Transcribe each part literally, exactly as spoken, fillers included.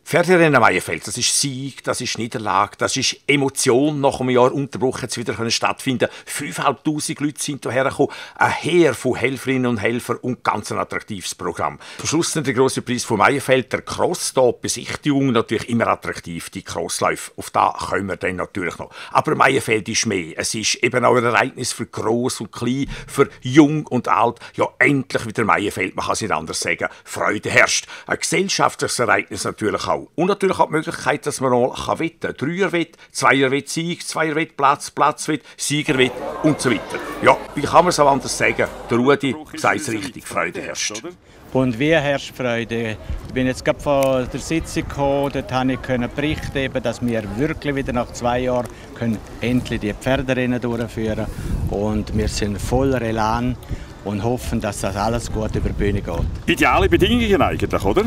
Pferderennen Meierfeld, das ist Sieg, das ist Niederlage, das ist Emotion. Nach einem Jahr Unterbruch jetzt wieder stattfinden. fünftausendfünfhundert Leute sind hierher gekommen. Ein Heer von Helferinnen und Helfern und ganz ein attraktives Programm. Am Schluss der grosse Preis von Meierfeld, der Cross, da die Besichtigung natürlich immer attraktiv, die Crossläufe. Auf da kommen wir dann natürlich noch. Aber Meierfeld ist mehr. Es ist eben auch ein Ereignis für Gross und Klein, für Jung und Alt. Ja, endlich wieder Meierfeld, man kann es nicht anders sagen. Freude herrscht. Ein gesellschaftliches Ereignis natürlich auch. Und natürlich auch die Möglichkeit, dass man mal wetten kann. Dreierwett, Zweierwett Sieg, Zweierwett Platz, Platzwett, Siegerwett und so weiter. Ja, wie kann man es auch anders sagen? Der Rudi sagt es richtig, Freude herrscht. Und wie herrscht Freude? Ich bin jetzt gerade von der Sitzung gekommen, dort konnte ich berichten, dass wir wirklich wieder nach zwei Jahren können endlich die Pferderennen durchführen können. Und wir sind voller Elan und hoffen, dass das alles gut über die Bühne geht. Ideale Bedingungen eigentlich, oder?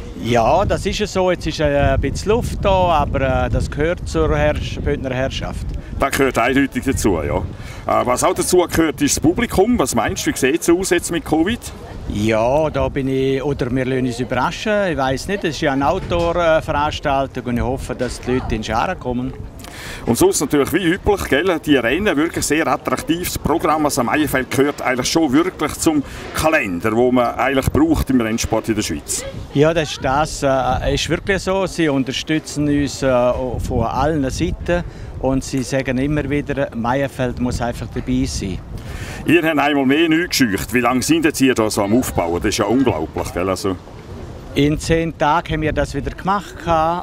Ja, das ist es so. Jetzt ist ein bisschen Luft da, aber das gehört zur Herrsch- Bündner Herrschaft. Das gehört eindeutig dazu, ja. Was auch dazu gehört, ist das Publikum. Was meinst du, wie sieht es aus jetzt mit Covid? Ja, da bin ich, oder wir lassen uns überraschen. Ich weiss nicht, es ist ja eine Outdoor-Veranstaltung und ich hoffe, dass die Leute in Scharen kommen. Und sonst natürlich wie üblich, gell, die Rennen, wirklich sehr attraktives Programm. Also Meierfeld gehört eigentlich schon wirklich zum Kalender, den man eigentlich braucht im Rennsport in der Schweiz. Ja, das ist das. Es ist wirklich so. Sie unterstützen uns von allen Seiten und sie sagen immer wieder, Meierfeld muss einfach dabei sein. Ihr habt einmal mehr nichts gescheucht. Wie lange sind jetzt ihr da so am Aufbauen? Das ist ja unglaublich, gell? Also in zehn Tagen haben wir das wieder gemacht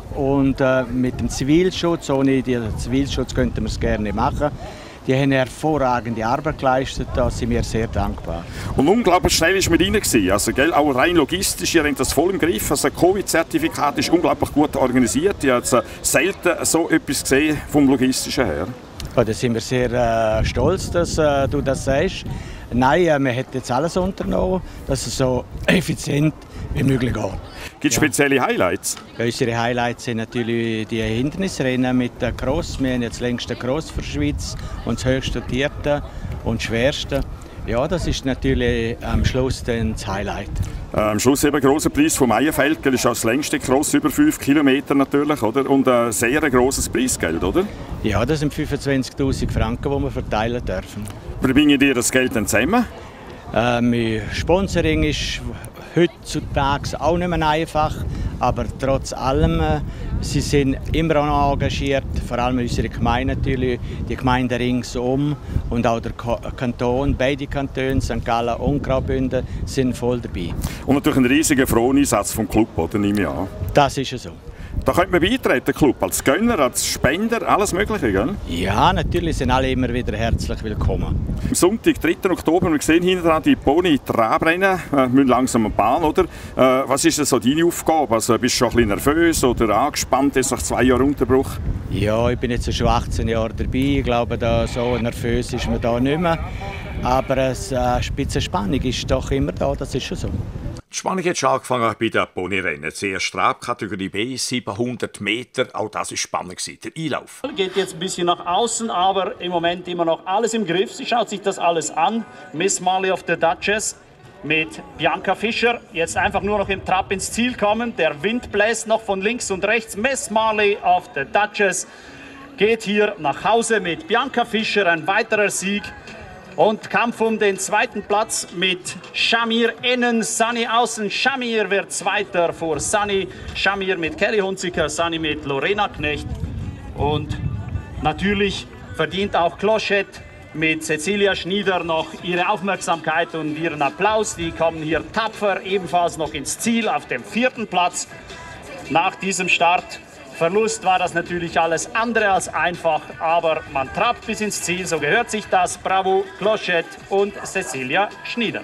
und äh, mit dem Zivilschutz, ohne den Zivilschutz könnten wir es gerne machen. Die haben eine hervorragende Arbeit geleistet, da sind wir sehr dankbar. Und unglaublich schnell war man rein. Also, gell, auch rein logistisch, ihr habt das voll im Griff. Also, das Covid-Zertifikat ist unglaublich gut organisiert. Ich habe also selten so etwas gesehen vom Logistischen her. Ja, da sind wir sehr äh, stolz, dass äh, du das sagst. Nein, äh, wir hätten jetzt alles unternommen, dass es so effizient wie möglich geht. Gibt es spezielle Highlights? Ja, unsere Highlights sind natürlich die Hindernisrennen mit der Cross. Wir haben jetzt das längste Cross für die Schweiz und das höchst dotierte und schwerste. Ja, das ist natürlich am Schluss dann das Highlight. Äh, am Schluss eben der grosse Preis von Meierfeld. Das ist auch das längste Cross, über fünf Kilometer natürlich. Oder? Und ein sehr grosses Preisgeld, oder? Ja, das sind fünfundzwanzigtausend Franken, die wir verteilen dürfen. Wie bringen ihr das Geld dann zusammen? Ähm, Sponsoring ist heutzutage auch nicht mehr einfach, aber trotz allem, äh, sie sind immer noch engagiert, vor allem unsere Gemeinde natürlich, die Gemeinde ringsum und auch der Kanton, beide Kantone, Sankt Gallen und Graubünden, sind voll dabei. Und natürlich ein riesiger Froneinsatz vom Club, oder, nehme ich an? Das ist so. Da könnte man beitreten, Club, als Gönner, als Spender, alles Mögliche, gell? Ja, natürlich sind alle immer wieder herzlich willkommen. Am Sonntag, dritten Oktober, wir sehen hinten dran die Pony-Trabrennen, wir müssen langsam an die Bahn, oder? Äh, was ist denn so deine Aufgabe? Also, bist du schon ein bisschen nervös oder angespannt jetzt nach zwei Jahren Unterbruch? Ja, ich bin jetzt schon achtzehn Jahre dabei. Ich glaube, da so nervös ist man da nicht mehr. Aber eine Spitze Spannung ist doch immer da, das ist schon so. Die Spannung hat schon angefangen bei den Ponyrennen. Zuerst Trabkategorie B, siebenhundert Meter. Auch das war spannend. Der Einlauf. Geht jetzt ein bisschen nach außen, aber im Moment immer noch alles im Griff. Sie schaut sich das alles an. Miss Marley of the Duchess mit Bianca Fischer. Jetzt einfach nur noch im Trab ins Ziel kommen. Der Wind bläst noch von links und rechts. Miss Marley of the Duchess geht hier nach Hause mit Bianca Fischer. Ein weiterer Sieg. Und Kampf um den zweiten Platz mit Shamir innen, Sunny außen. Shamir wird Zweiter vor Sunny. Shamir mit Kelly Hunziker, Sunny mit Lorena Knecht. Und natürlich verdient auch Clochette mit Cecilia Schnieder noch ihre Aufmerksamkeit und ihren Applaus. Die kommen hier tapfer ebenfalls noch ins Ziel auf dem vierten Platz. Nach diesem Start Verlust war das natürlich alles andere als einfach, aber man trabt bis ins Ziel, so gehört sich das. Bravo, Clochette und Cecilia Schnieder.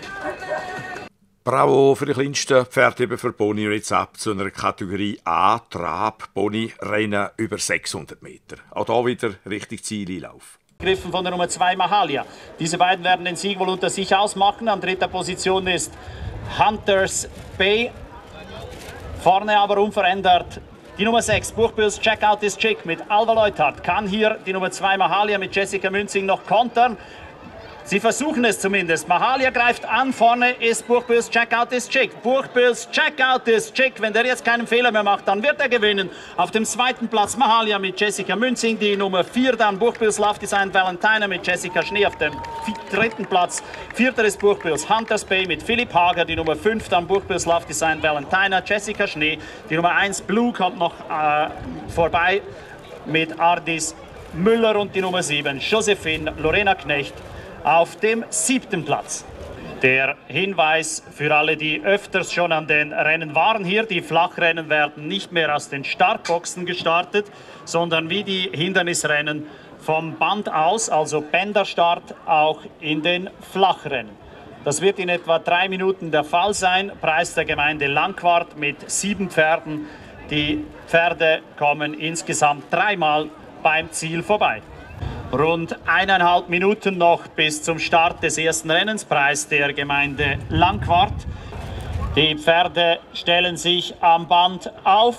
Bravo für die kleinsten Pferde für Pony jetzt ab zu einer Kategorie A, Trab, Ponyrennen über sechshundert Meter. Auch hier wieder richtig Zieleinlauf. Griffen von der Nummer zwei Mahalia. Diese beiden werden den Sieg wohl unter sich ausmachen. An dritter Position ist Hunters Bay. Vorne aber unverändert die Nummer sechs, Buchbils Check Out This Chick mit Alva Leuthard. Kann hier die Nummer zwei Mahalia mit Jessica Münzing noch kontern. Sie versuchen es zumindest. Mahalia greift an, vorne ist Buchbühls Checkout ist Chick. Buchbühls Checkout ist Chick. Wenn der jetzt keinen Fehler mehr macht, dann wird er gewinnen. Auf dem zweiten Platz Mahalia mit Jessica Münzing, die Nummer vier. Dann Buchbühls Love Design Valentine mit Jessica Schnee auf dem dritten Platz. Vierter ist Buchbühls Hunters Bay mit Philipp Hager, die Nummer fünf. Dann Buchbühls Love Design Valentine, Jessica Schnee. Die Nummer eins Blue kommt noch äh, vorbei mit Ardis Müller und die Nummer sieben Josephine Lorena Knecht auf dem siebten Platz. Der Hinweis für alle, die öfters schon an den Rennen waren hier: Die Flachrennen werden nicht mehr aus den Startboxen gestartet, sondern wie die Hindernisrennen vom Band aus, also Bänderstart, auch in den Flachrennen. Das wird in etwa drei Minuten der Fall sein. Preis der Gemeinde Langquart mit sieben Pferden. Die Pferde kommen insgesamt dreimal beim Ziel vorbei. Rund eineinhalb Minuten noch bis zum Start des ersten Rennens. Preis der Gemeinde Langquart. Die Pferde stellen sich am Band auf.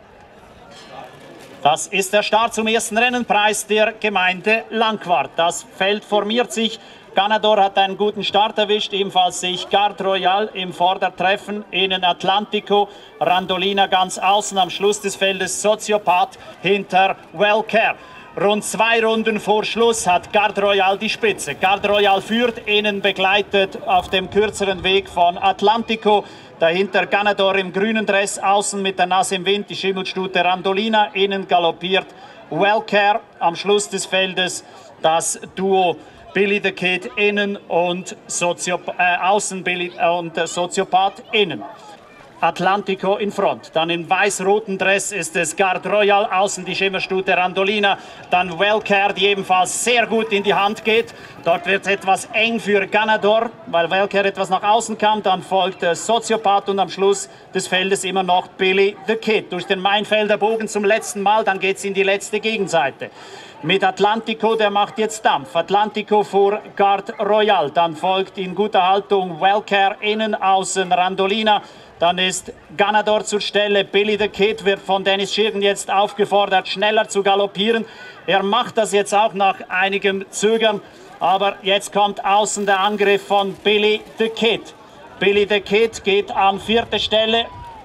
Das ist der Start zum ersten Rennen. Preis der Gemeinde Langquart. Das Feld formiert sich. Ganador hat einen guten Start erwischt. Ebenfalls sehe ich Garde Royale im Vordertreffen. Innen Atlantico. Randolina ganz außen. Am Schluss des Feldes Soziopath hinter Wellcare. Rund zwei Runden vor Schluss hat Garde Royale die Spitze. Garde Royale führt, innen begleitet auf dem kürzeren Weg von Atlantico. Dahinter Ganador im grünen Dress, außen mit der Nase im Wind die Schimmelstute Randolina. Innen galoppiert Wellcare. Am Schluss des Feldes das Duo Billy the Kid innen und Soziop äh, außen Billy und äh, Soziopath innen. Atlantico in Front. Dann im weiß-roten Dress ist es Garde Royale, außen die Schimmerstute Randolina. Dann Wellcare, die ebenfalls sehr gut in die Hand geht. Dort wird es etwas eng für Ganador, weil Wellcare etwas nach außen kam. Dann folgt der Soziopath und am Schluss des Feldes immer noch Billy the Kid. Durch den Mainfelder Bogen zum letzten Mal, dann geht es in die letzte Gegenseite. Mit Atlantico, der macht jetzt Dampf. Atlantico vor Garde Royale. Dann folgt in guter Haltung Wellcare, innen, außen Randolina. Dann ist Ganador zur Stelle. Billy the Kid wird von Dennis Schirgen jetzt aufgefordert, schneller zu galoppieren. Er macht das jetzt auch nach einigem Zögern. Aber jetzt kommt außen der Angriff von Billy the Kid. Billy the Kid geht an vierte Stelle.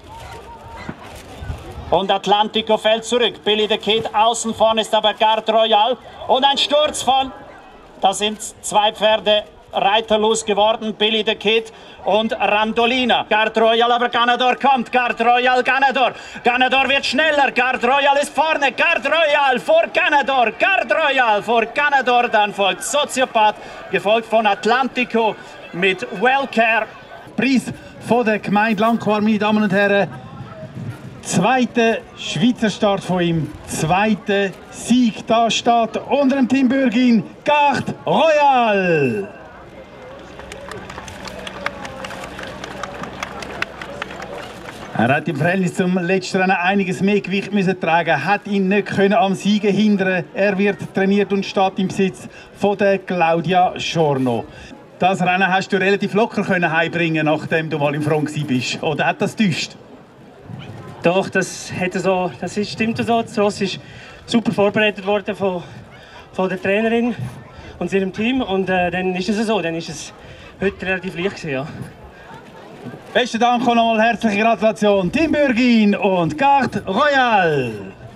Und Atlantico fällt zurück. Billy the Kid außen, vorne ist aber Garde Royale. Und ein Sturz von, da sind zwei Pferde reiterlos geworden, Billy the Kid und Randolina. Garde Royale, aber Ganador kommt. Garde Royale, Ganador. Ganador wird schneller. Garde Royale ist vorne. Garde Royale vor Ganador. Garde Royale vor Ganador. Dann folgt Soziopath, gefolgt von Atlantico mit Wellcare. Preis von der Gemeinde Langquart, meine Damen und Herren. Zweiter Schweizer Start von ihm, zweiter Sieg. Da steht unter dem Team Bürgin Garde Royale. Er hat im Verhältnis zum letzten Rennen einiges mehr Gewicht müssen tragen, hat ihn nicht können am Siegen hindern. Er wird trainiert und steht im Besitz von der Claudia Schorno. Das Rennen hast du relativ locker können heimbringen, nachdem du mal im Front bist. Oder hat das täuscht? Doch, das, hätte so, das ist, stimmt so. Das Ross ist super vorbereitet worden von, von der Trainerin und ihrem Team. Und äh, dann ist es so, dann ist es heute relativ leicht gewesen, ja. Besten Dank und nochmal herzliche Gratulation, Team Bürgin und Garde Royale.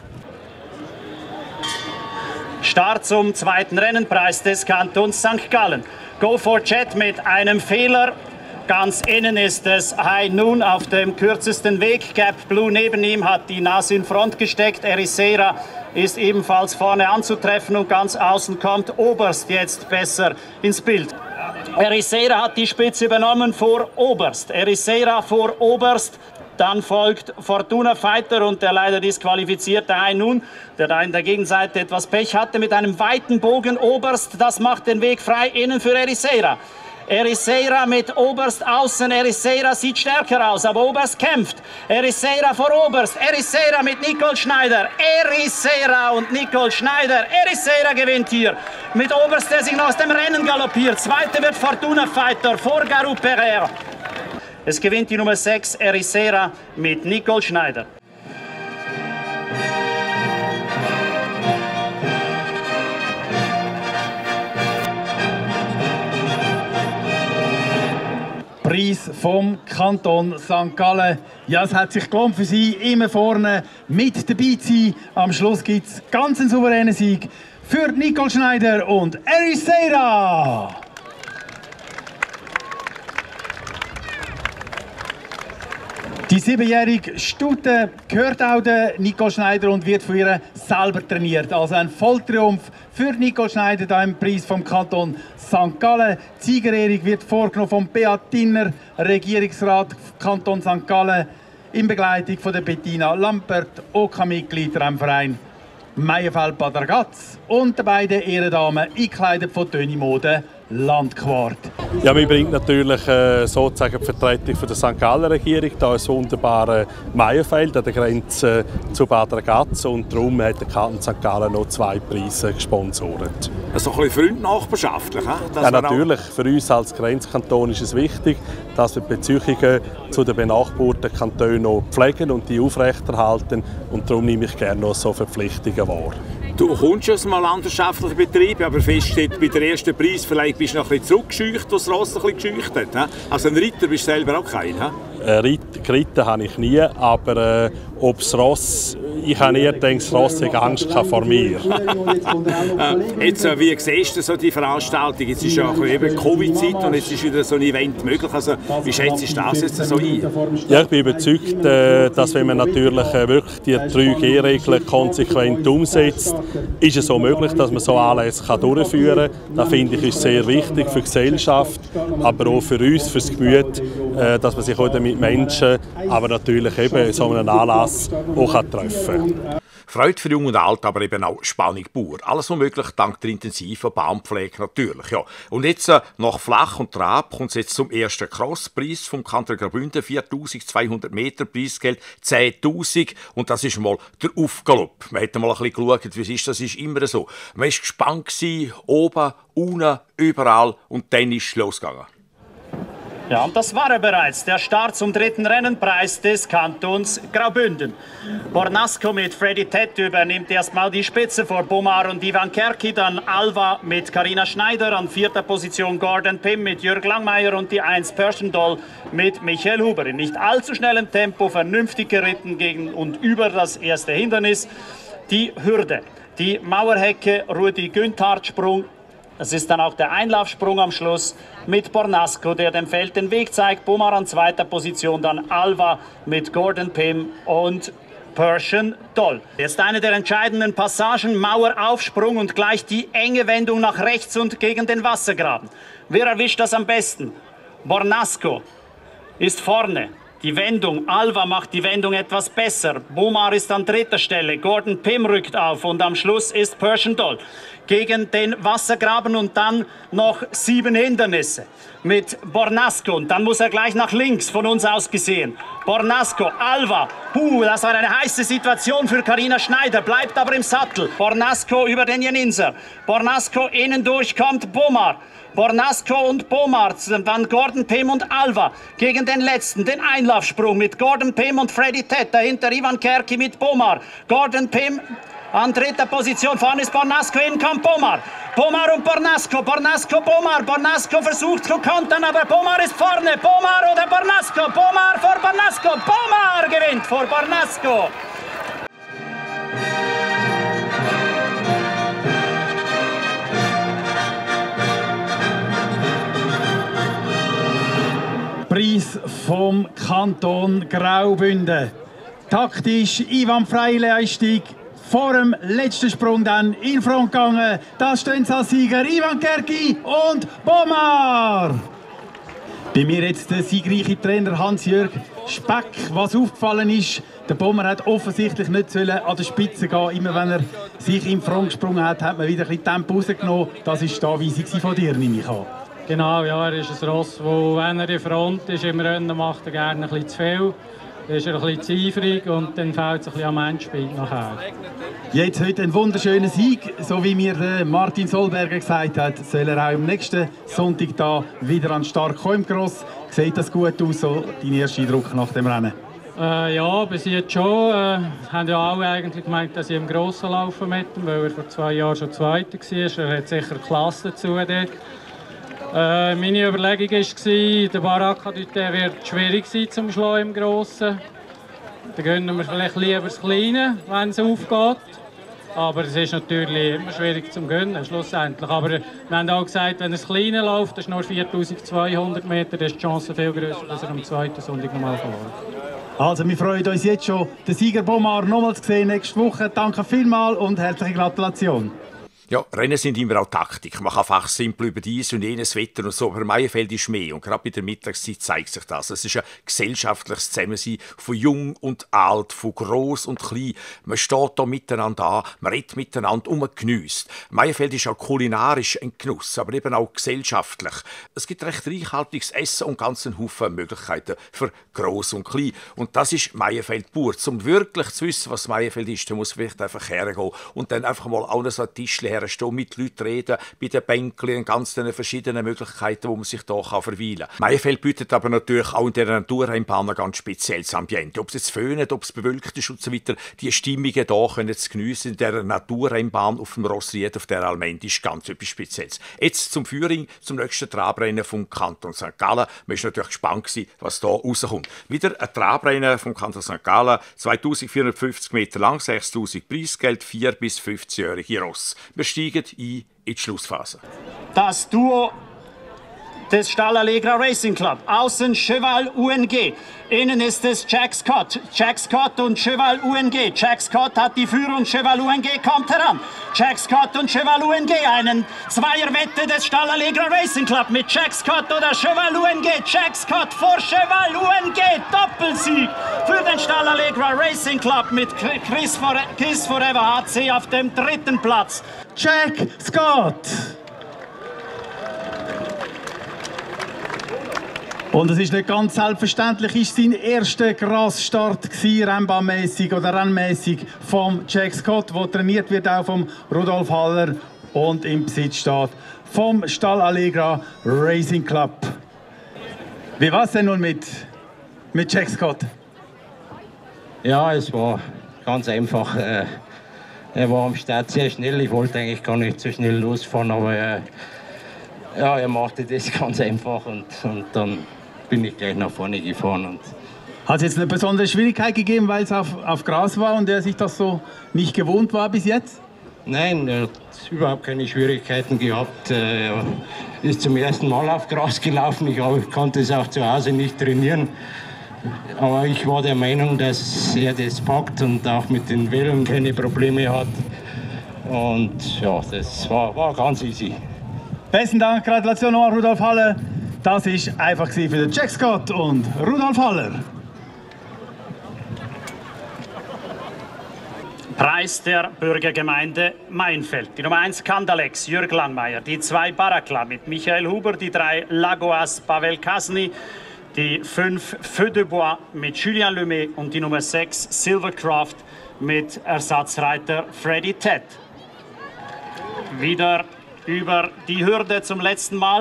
Start zum zweiten Rennenpreis des Kantons Sankt Gallen. Go for Jet mit einem Fehler. Ganz innen ist es High Noon auf dem kürzesten Weg. Gap Blue neben ihm hat die Nase in Front gesteckt. Ericeira ist ebenfalls vorne anzutreffen und ganz außen kommt Oberst jetzt besser ins Bild. Ericeira hat die Spitze übernommen vor Oberst. Ericeira vor Oberst. Dann folgt Fortuna Fighter und der leider disqualifizierte High Noon, der da in der Gegenseite etwas Pech hatte mit einem weiten Bogen. Oberst, das macht den Weg frei innen für Ericeira. Ericeira mit Oberst außen. Ericeira sieht stärker aus, aber Oberst kämpft. Ericeira vor Oberst. Ericeira mit Nicole Schneider. Ericeira und Nicole Schneider. Ericeira gewinnt hier mit Oberst, der sich noch aus dem Rennen galoppiert. Zweite wird Fortuna Fighter vor Garou Pereira. Es gewinnt die Nummer sechs, Ericeira mit Nicole Schneider. Preis vom Kanton Sankt Gallen. Ja, es hat sich gelohnt für Sie, immer vorne mit dabei zu sein. Am Schluss gibt es ganz einen souveränen Sieg für Nicole Schneider und Ericeira. Die siebenjährige Stute gehört auch der Nicole Schneider und wird von ihr selber trainiert. Also ein Volltriumph für Nicole Schneider da im Preis vom Kanton Sankt Gallen. Die Siegerehrung wird vorgenommen von Beat Tinner, Regierungsrat Kanton Sankt Gallen, in Begleitung von der Bettina Lampert, O K-Mitglied im Verein Meierfeld-Bad Ragaz und der beiden Ehrendamen eingekleidet von Töni Mode Landquart. Ja, wir bringen natürlich äh, sozusagen die Vertretung von der Sankt Galler Regierung da ein wunderbares Meierfeld an der Grenze äh, zu Bad Ragaz und darum hat der Kanton Sankt Gallen noch zwei Preise gesponsert. Also ein bisschen freundnachbarschaftlich, he? Ja, natürlich. Für uns als Grenzkanton ist es wichtig, dass wir die Beziehungen zu den benachbarten Kantonen noch pflegen und die aufrechterhalten und darum nehme ich gerne noch so Verpflichtungen wahr. Du kommst aus einem landwirtschaftlichen Betrieb, aber feststeht, bei der ersten Preis vielleicht bist du noch ein bisschen zurückgescheucht, was das Ross ein bisschen gescheucht hat. He? Also ein Ritter bist du selber auch kein. Äh, geritten habe ich nie, aber äh, ob das Ross, ich habe eher gedacht, das Ross hätte Angst vor mir. äh, jetzt, äh, wie siehst du so die Veranstaltung? Jetzt ist ja eben Covid-Zeit und jetzt ist wieder so ein Event möglich. Also, wie schätzt du das jetzt so ein? Ja, ich bin überzeugt, äh, dass wenn man natürlich äh, wirklich die drei G-Regeln konsequent umsetzt, ist es so möglich, dass man so Anlässe kann durchführen kann. Das finde ich ist sehr wichtig für die Gesellschaft, aber auch für uns, für das Gemüt, äh, dass man sich auch mit Menschen, aber natürlich eben so einen Anlass auch kann treffen kann. Freude für Jung und Alt, aber eben auch Spannung pur. Alles möglich dank der intensiven Baumpflege natürlich. Ja. Und jetzt äh, nach Flach und Trab kommt es jetzt zum ersten Crosspreis vom Kanton Graubünden. viertausendzweihundert Meter Preisgeld, zehntausend. Und das ist mal der Aufgalopp. Man hat mal ein bisschen geschaut, wie es ist. Das ist immer so. Man war gespannt gewesen, oben, unten, überall. Und dann ist es losgegangen. Ja, und das war er bereits, der Start zum dritten Rennenpreis des Kantons Graubünden. Bornasco mit Freddy Tett übernimmt erstmal die Spitze vor Bomar und Ivan Kerki, dann Alva mit Carina Schneider, an vierter Position Gordon Pim mit Jörg Langmeier und die eins Persian Doll mit Michael Huber. In nicht allzu schnellem Tempo, vernünftig geritten gegen und über das erste Hindernis, die Hürde. Die Mauerhecke, Rudi Günthard-Sprung. Es ist dann auch der Einlaufsprung am Schluss mit Bornasco, der dem Feld den Weg zeigt. Bomar an zweiter Position, dann Alva mit Gordon Pim und Persian Doll. Jetzt eine der entscheidenden Passagen, Maueraufsprung und gleich die enge Wendung nach rechts und gegen den Wassergraben. Wer erwischt das am besten? Bornasco ist vorne. Die Wendung, Alva macht die Wendung etwas besser. Bomar ist an dritter Stelle, Gordon Pim rückt auf und am Schluss ist Persian Doll gegen den Wassergraben und dann noch sieben Hindernisse mit Bornasco. Und dann muss er gleich nach links von uns aus gesehen. Bornasco, Alva, huh, das war eine heiße Situation für Carina Schneider, bleibt aber im Sattel. Bornasco über den Jeninser. Bornasco innen durch kommt Bomar. Bornasco und Bomar, dann Gordon Pim und Alva gegen den letzten, den Einlaufsprung mit Gordon Pim und Freddy Tett, dahinter Ivan Kerki mit Bomar. Gordon Pim an dritter Position, vorne ist Bornasco, innen kommt Bomar. Bomar und Bornasco, Bornasco, Bomar, Bornasco versucht zu kontern, aber Bomar ist vorne. Bomar oder Bornasco, Bomar vor Bornasco, Bomar gewinnt vor Bornasco. Preis vom Kanton Graubünden. Taktisch Ivan Freileistig vor dem letzten Sprung dann in Front gegangen. Da stehen sie als Sieger Ivan Kerki und Bomar. Bei mir jetzt der siegreiche Trainer Hans-Jörg Speck. Was aufgefallen ist, der Bomar hat offensichtlich nicht an der Spitze gehen. Immer wenn er sich im Front gesprungen hat, hat man wieder ein bisschen Tempo rausgenommen. Das war die Anweisung von dir, nehme ich an. Genau, ja, er ist ein Ross, wo, wenn er in Front ist im Rennen, macht er gerne ein bisschen zu viel. Dann ist er ein bisschen zu eifrig und dann fällt es ein bisschen am Endspiel nachher. Jetzt heute ein wunderschöner Sieg, so wie mir Martin Solberger gesagt hat, soll er auch am nächsten Sonntag da wieder an den Start kommen im Cross. Sieht das gut aus, so dein erster Eindruck nach dem Rennen? Äh, ja, bis jetzt schon. Äh, haben ja alle eigentlich gemeint, dass ich im Grossen laufen mit ihm, weil er vor zwei Jahren schon Zweiter war. Er hat sicher Klasse dazu dort. Äh, meine Überlegung war, der Baraka wird schwierig sein zum Schlagen im Grossen. Dann gönnen wir vielleicht lieber das Kleine, wenn es aufgeht. Aber es ist natürlich immer schwierig zum Gönnen, schlussendlich. Aber wir haben auch gesagt, wenn es Kleine läuft, das ist nur viertausendzweihundert Meter, dann ist die Chance viel größer, dass er am zweiten Sonntag nochmal verloren. Also, wir freuen uns jetzt schon, den Sieger Bomar nochmals zu sehen nächste Woche. Danke vielmals und herzliche Gratulation. Ja, Rennen sind immer auch Taktik. Man kann einfach simpel über dies und jenes Wetter und so. Aber Maienfeld ist mehr. Und gerade bei der Mittagszeit zeigt sich das. Es ist ein gesellschaftliches Zusammensein von jung und alt, von gross und klein. Man steht da miteinander an, man redet miteinander und man geniesst. Maienfeld ist auch kulinarisch ein Genuss, aber eben auch gesellschaftlich. Es gibt recht reichhaltiges Essen und ganzen Haufen Möglichkeiten für gross und klein. Und das ist Maienfeld pur. Um wirklich zu wissen, was Maienfeld ist, da muss man vielleicht einfach hergehen und dann einfach mal auch so ein Tischchen stehen, mit Leuten reden, bei den Bänken, ganz den verschiedenen Möglichkeiten, wo man sich hier verweilen kann. Maienfeld bietet aber natürlich auch in der Naturrennbahn ein ganz spezielles Ambiente. Ob es jetzt föhnt, ob es bewölkt ist und so weiter, die Stimmungen hier können zu geniessen in der Naturrennbahn auf dem Rossried, auf der Almend, ist ganz etwas Spezielles. Jetzt zum Führing, zum nächsten Trabrennen vom Kanton Sankt Gallen. Man war natürlich gespannt, was hier rauskommt. Wieder ein Trabrennen vom Kanton Sankt Gallen, zweitausendvierhundertfünfzig Meter lang, sechstausend Preisgeld, vier bis fünfzehnjährige Ross. Wir steigen ein in die Schlussphase. Das Duo des Stall Allegra Racing Club. Außen Cheval U N G. Innen ist es Jack Scott. Jack Scott und Cheval U N G. Jack Scott hat die Führung, Cheval U N G kommt heran. Jack Scott und Cheval U N G. Einen Zweierwette des Stall Allegra Racing Club mit Jack Scott oder Cheval U N G. Jack Scott vor Cheval U N G. Doppelsieg für den Stall Allegra Racing Club mit Chris, For Chris Forever H C auf dem dritten Platz. Jack Scott! Und es ist nicht ganz selbstverständlich, ist sein erster Grasstart rennbahnmässig oder rennmässig vom Jack Scott, der trainiert wird auch vom Rudolf Haller und im Besitz steht vom Stall Allegra Racing Club. Wie war es denn nun mit, mit Jack Scott? Ja, es war ganz einfach. Äh, er war am Start sehr schnell. Ich wollte eigentlich gar nicht so schnell losfahren, aber äh, ja, er machte das ganz einfach und, und dann bin ich gleich nach vorne gefahren. Und hat es jetzt eine besondere Schwierigkeit gegeben, weil es auf, auf Gras war und er sich das so nicht gewohnt war bis jetzt? Nein, er hat überhaupt keine Schwierigkeiten gehabt. Er ist zum ersten Mal auf Gras gelaufen. Ich konnte es auch zu Hause nicht trainieren. Aber ich war der Meinung, dass er das packt und auch mit den Wellen keine Probleme hat. Und ja, das war, war ganz easy. Besten Dank, Gratulation an Rudolf Haller. Das war einfach für den Jack Scott und Rudolf Haller. Preis der Bürgergemeinde Maienfeld. Die Nummer eins Kandalex, Jürg Langmeier. Die zwei Barakla mit Michael Huber. Die drei Lagoas, Pavel Kasny. Die fünf Feu de Bois mit Julien Lemay. Und die Nummer sechs Silvercraft mit Ersatzreiter Freddy Ted. Wieder über die Hürde zum letzten Mal.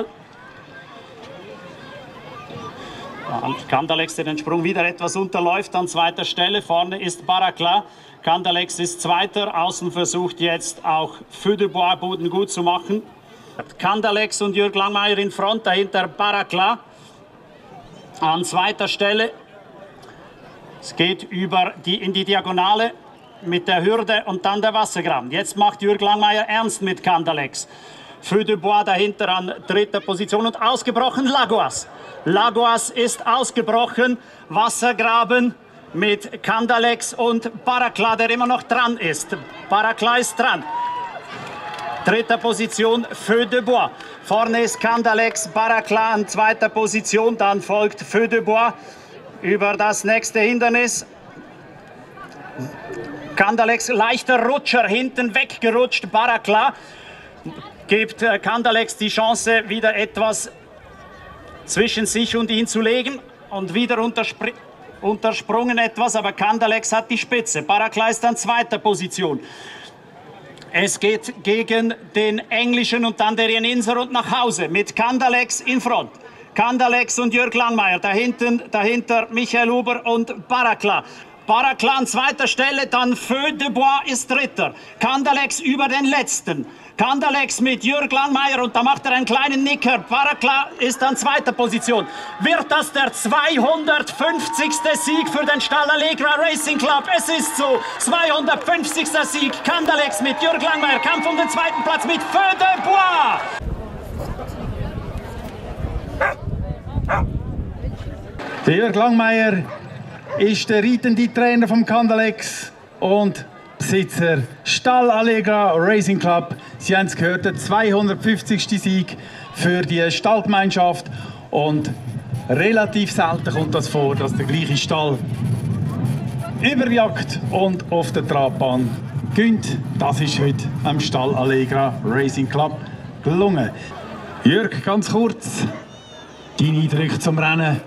Kandalex, der den Sprung wieder etwas unterläuft, an zweiter Stelle. Vorne ist Barakla. Kandalex ist Zweiter. Außen versucht jetzt auch Feu de Bois Boden gut zu machen. Kandalex und Jürg Langmeier in Front, dahinter Barakla. An zweiter Stelle. Es geht über die, in die Diagonale mit der Hürde und dann der Wassergraben. Jetzt macht Jürg Langmeier ernst mit Kandalex. Feu de Bois dahinter an dritter Position und ausgebrochen Lagoas. Lagoas ist ausgebrochen. Wassergraben mit Kandalex und Barakla, der immer noch dran ist. Barakla ist dran. Dritter Position Feu de Bois. Vorne ist Kandalex, Barakla an zweiter Position. Dann folgt Feu de Bois über das nächste Hindernis. Kandalex, leichter Rutscher, hinten weggerutscht. Barakla gibt Kandalex die Chance, wieder etwas zwischen sich und ihn zu legen. Und wieder unterspr untersprungen etwas, aber Kandalex hat die Spitze. Barakla ist an zweiter Position. Es geht gegen den englischen und dann der Inser und nach Hause mit Kandalex in Front. Kandalex und Jürg Langmeier, dahinten, dahinter Michael Huber und Barakla. Barakla an zweiter Stelle, dann Feu de Bois ist Dritter. Kandalex über den Letzten. Kandalex mit Jürg Langmeier und da macht er einen kleinen Nicker. Barakla ist an zweiter Position. Wird das der zweihundertfünfzigste Sieg für den Stall Allegra Racing Club? Es ist so. zweihundertfünfzigster Sieg. Kandalex mit Jürg Langmeier. Kampf um den zweiten Platz mit Feu de Bois. Der Jürg Langmeier ist der reitende Trainer vom Kandalex und Besitzer Stall Allegra Racing Club. Sie haben es gehört, der zweihundertfünfzigste Sieg für die Stallgemeinschaft. Und relativ selten kommt das vor, dass der gleiche Stall überjagt und auf der Trabbahn gönnt. Das ist heute am Stall Allegra Racing Club gelungen. Jürg, ganz kurz, deine Eindrücke zum Rennen?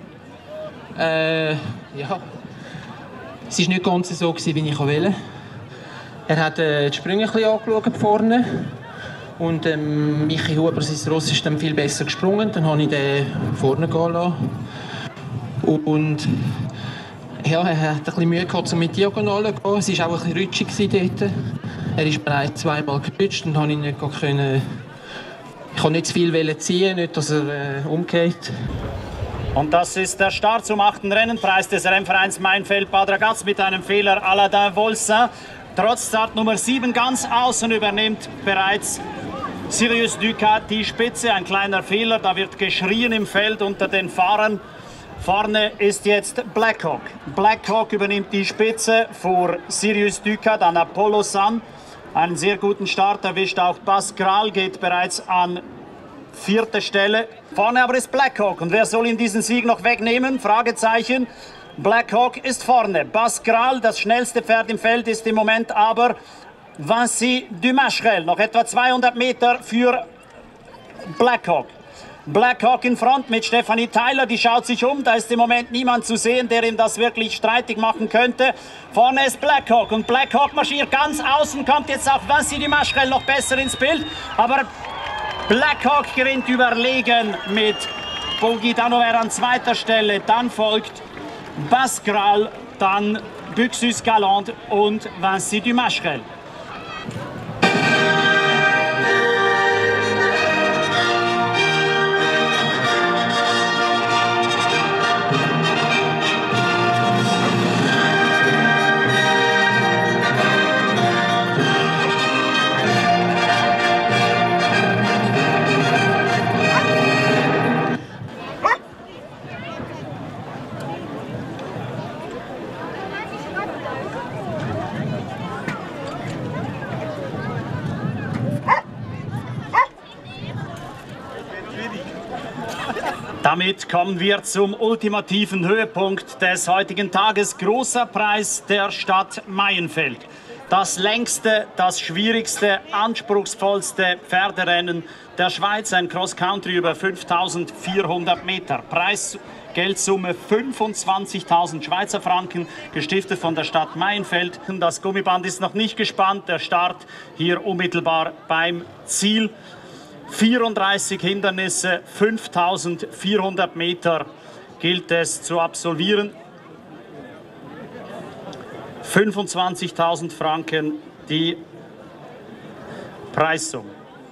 Äh, ja. Es war nicht ganz so, wie ich wollte. Er hat äh, die Sprünge ein bisschen angeschaut vorne. Und ähm, Michi Huber, sein Ross, ist dann viel besser gesprungen. Dann habe ich den vorne gehen lassen. Und ja, er hat ein bisschen Mühe gehabt, um mit Diagonalen zu gehen. Es war auch ein bisschen rutschig dort. Er ist bereits zweimal gerutscht und habe ihn nicht können. Ich konnte nicht zu viel ziehen, nicht, dass er äh, umgeht. Und das ist der Start zum achten Rennenpreis des Rennvereins Mainfeld Bad Ragaz mit einem Fehler Alain Volsin. Trotz Start Nummer sieben ganz außen übernimmt bereits Sirius Ducat die Spitze. Ein kleiner Fehler, da wird geschrien im Feld unter den Fahrern. Vorne ist jetzt Blackhawk. Blackhawk übernimmt die Spitze vor Sirius Ducat an Apollo Sun. Einen sehr guten Start erwischt auch Bas Kral, geht bereits an vierte Stelle. Vorne aber ist Blackhawk. Und wer soll ihm diesen Sieg noch wegnehmen? Fragezeichen. Blackhawk ist vorne. Bas Kral, das schnellste Pferd im Feld, ist im Moment aber Vinci Dumacherel. Noch etwa zweihundert Meter für Blackhawk. Blackhawk in Front mit Stefanie Tyler, die schaut sich um. Da ist im Moment niemand zu sehen, der ihm das wirklich streitig machen könnte. Vorne ist Blackhawk und Blackhawk marschiert ganz außen, kommt jetzt auch Vinci Dumacherel noch besser ins Bild. Aber Blackhawk gewinnt überlegen mit Bogi Danover an zweiter Stelle. Dann folgt Bas Kral, dann Buxus Galant und Vinci Dumacherel. Damit kommen wir zum ultimativen Höhepunkt des heutigen Tages. Großer Preis der Stadt Maienfeld. Das längste, das schwierigste, anspruchsvollste Pferderennen der Schweiz. Ein Cross-Country über fünftausendvierhundert Meter. Preisgeldsumme fünfundzwanzigtausend Schweizer Franken, gestiftet von der Stadt Maienfeld. Das Gummiband ist noch nicht gespannt. Der Start hier unmittelbar beim Ziel. vierunddreißig Hindernisse, fünftausendvierhundert Meter gilt es zu absolvieren. fünfundzwanzigtausend Franken die Preissumme.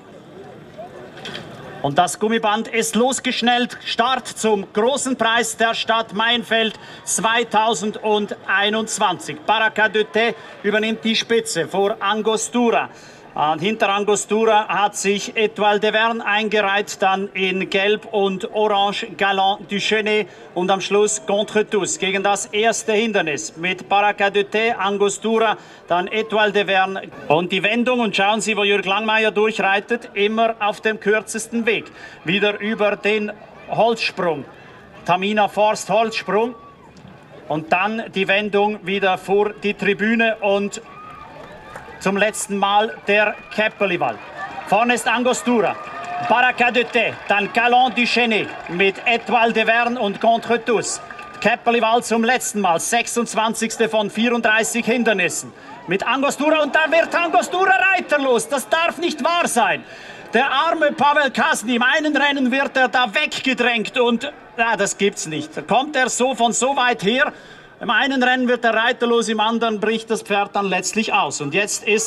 Und das Gummiband ist losgeschnellt. Start zum großen Preis der Stadt Maienfeld zweitausendeinundzwanzig. Baraka de Té übernimmt die Spitze vor Angostura. Und hinter Angostura hat sich Etoile de Verne eingereiht, dann in Gelb und Orange Galant du Chenet und am Schluss Contre tous gegen das erste Hindernis mit Baraka de Té, Angostura, dann Etoile de Verne und die Wendung. Und schauen Sie, wo Jürg Langmeier durchreitet, immer auf dem kürzesten Weg, wieder über den Holzsprung, Tamina Forst Holzsprung und dann die Wendung wieder vor die Tribüne und zum letzten Mal der Käppeliwald. Vorne ist Angostura, Baraka de Té, dann Galant du Chenet mit Etoile de Verne und Contre tous. Käppeliwald zum letzten Mal, sechsundzwanzigste von vierunddreißig Hindernissen. Mit Angostura und dann wird Angostura reiterlos. Das darf nicht wahr sein. Der arme Pavel Kasny, im einen Rennen wird er da weggedrängt und ja, das gibt's nicht. Da kommt er so von so weit her. Im einen Rennen wird er reiterlos, im anderen bricht das Pferd dann letztlich aus. Und jetzt ist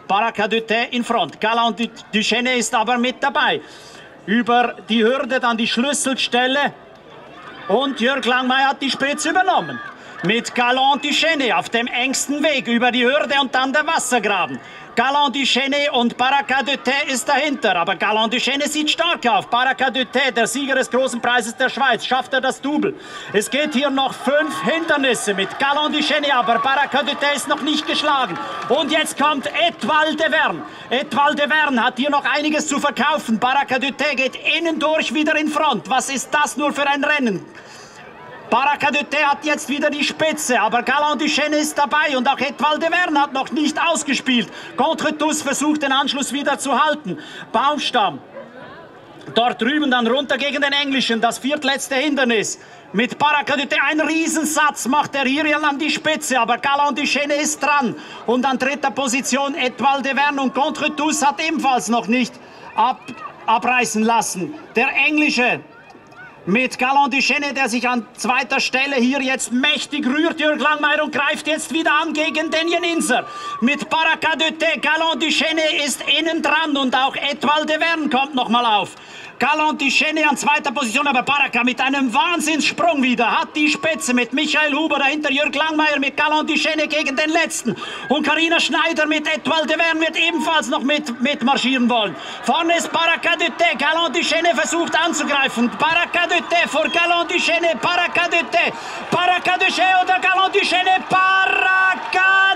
Baraka Duté in Front. Galant Duchesne ist aber mit dabei. Über die Hürde dann die Schlüsselstelle. Und Jörg Langmeier hat die Spitze übernommen. Mit Galant Duchesne auf dem engsten Weg über die Hürde und dann der Wassergraben. Galant Duchesne und Baraka Duté ist dahinter, aber Galant Duchesne sieht stark auf. Baraka Duté, der Sieger des großen Preises der Schweiz, schafft er das Double. Es geht hier noch fünf Hindernisse mit Galant Duchesne, aber Baraka Duté ist noch nicht geschlagen. Und jetzt kommt Etoile de Verne. Etoile de Verne hat hier noch einiges zu verkaufen. Baraka Duté geht innen durch wieder in Front. Was ist das nur für ein Rennen? Baraka Duté hat jetzt wieder die Spitze, aber Galant Duchesne ist dabei und auch Etoile de Verne hat noch nicht ausgespielt. Contretus versucht den Anschluss wieder zu halten. Baumstamm dort drüben dann runter gegen den Englischen, das viertletzte Hindernis. Mit Baraka Duté ein Riesensatz macht er hier an die Spitze, aber Galant Duchesne ist dran. Und an dritter Position Etoile de Verne und Contretus hat ebenfalls noch nicht ab, abreißen lassen. Der Englische mit Galant Duchesne, der sich an zweiter Stelle hier jetzt mächtig rührt, Jörg Langmeier, und greift jetzt wieder an gegen den Jeninser. Mit Baraka Duté, Galant Duchesne ist innen dran und auch Etoile de Verne kommt noch mal auf. Galant Duchesne an zweiter Position, aber Baraka mit einem Wahnsinnssprung wieder, hat die Spitze mit Michael Huber, dahinter Jörg Langmeier mit Galant Duchesne gegen den Letzten. Und Carina Schneider mit Etoile de Verne wird ebenfalls noch mit, mitmarschieren wollen. Vorne ist Baraka Duté, Galant Duchesne versucht anzugreifen. Baraka Duté vor Galant Duchesne, Baraka Duté, Baraka Duchesne oder Galant Duchesne, Baraka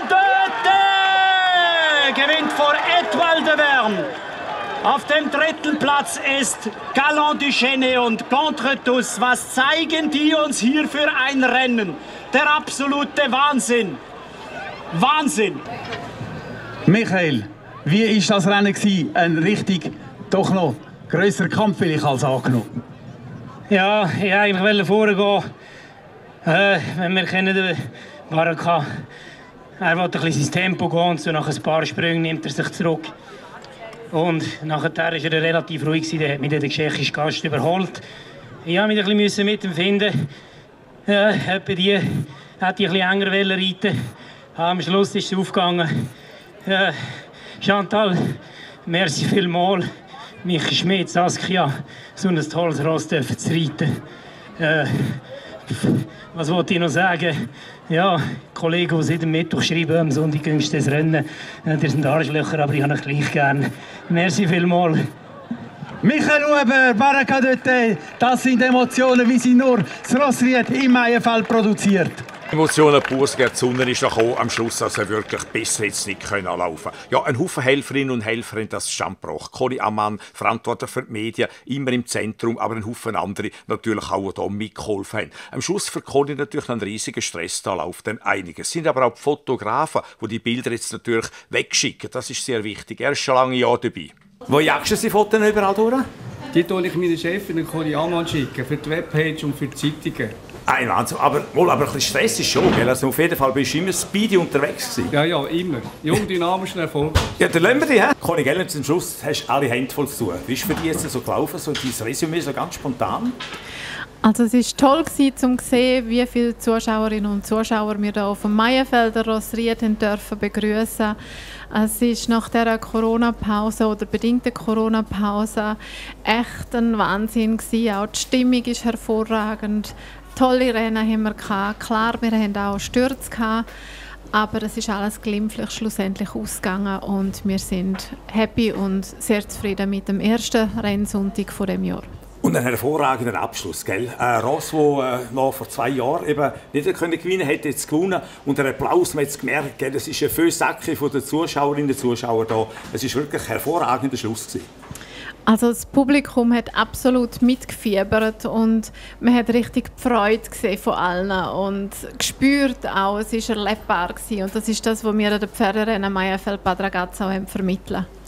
Duté gewinnt vor Etoile de Verne. Auf dem dritten Platz ist Galant Duchesne und Contretus. Was zeigen die uns hier für ein Rennen? Der absolute Wahnsinn. Wahnsinn. Michael, wie war das Rennen gewesen? Ein richtig, doch noch grösserer Kampf vielleicht als angenommen? Ja, ich wollte eigentlich vorgehen. Äh, wenn wir kennen den Baraka, er wollte ein bisschen ins Tempo gehen und so nach ein paar Sprüngen nimmt er sich zurück. Und nachher war er relativ ruhig, der hat mich der tschechische Gast überholt. Ich musste mich ein bisschen mit ihm finden. Ja, etwa die hätte ich ein bisschen enger reiten. Am Schluss ist es aufgegangen. Ja, Chantal, merci vielmals. Michi Schmidt, Saskia, so ein tolles Ross zu reiten. Äh, was wollte ich noch sagen? Ja, Kollegen, die seit dem Mittwoch schreiben, am Sonntag gehst du das Rennen. Ja, die sind Arschlöcher, aber ich habe euch gleich gern. Merci vielmals. Michael Huber, Baraka Duté, das sind Emotionen, wie sie nur das Rossried im Meierfeld produziert. Emotionen pur, Gerd Sunner ist noch am Schluss, also wirklich besser jetzt nicht können laufen. Ja, ein Haufen Helferinnen und Helfer in das Standbrach. Conny Ammann, Verantwortlich für die Medien, immer im Zentrum, aber ein Haufen andere natürlich auch hier mitgeholfen haben. Am Schluss für Conny natürlich ein riesiger Stress da läuft, denn einiges. Es sind aber auch die Fotografen, die die Bilder jetzt natürlich wegschicken. Das ist sehr wichtig. Er ist schon lange Jahre dabei. Wo jagst du die Fotos überall durch? Die schicke ich meiner Chefin Conny Ammann schicken, für die Webpage und für die Zeitungen. Ein Wahnsinn, aber, aber ein bisschen Stress ist schon, gell? Also auf jeden Fall bist du immer speedy unterwegs gewesen. Ja, ja, immer. Jung, dynamisch und erfolgreich. Ja, dann lassen wir dich, hä? Conny, gell, zum Schluss hast du alle Hände voll zu tun. Wie ist für dich jetzt so gelaufen, so dein Resümee, so ganz spontan? Also es war toll zu sehen, wie viele Zuschauerinnen und Zuschauer wir hier auf dem Meierfelder Rossried dürfen begrüßen. Es war nach dieser Corona-Pause oder bedingten Corona-Pause echt ein Wahnsinn gewesen. Auch die Stimmung ist hervorragend. Tolle Rennen haben wir gehabt. Klar, wir hatten auch Stürze gehabt, aber es ist alles glimpflich schlussendlich ausgegangen und wir sind happy und sehr zufrieden mit dem ersten Rennsonntag von dem Jahr. Und ein hervorragender Abschluss, gell? Ein Ross, das äh, noch vor zwei Jahren eben nicht gewinnen konnte, hat jetzt gewonnen. Und der Applaus, man hat es gemerkt, gell? Das ist ein Füßsacke von den Zuschauerinnen und Zuschauern da. Es war wirklich ein hervorragender Schluss gewesen. Also das Publikum hat absolut mitgefiebert und man hat richtig die Freude gesehen von allen und gespürt auch, es war erlebbar gewesen. Und das ist das, was wir an den Pferderennen Meierfeld Bad Ragaz auch vermitteln.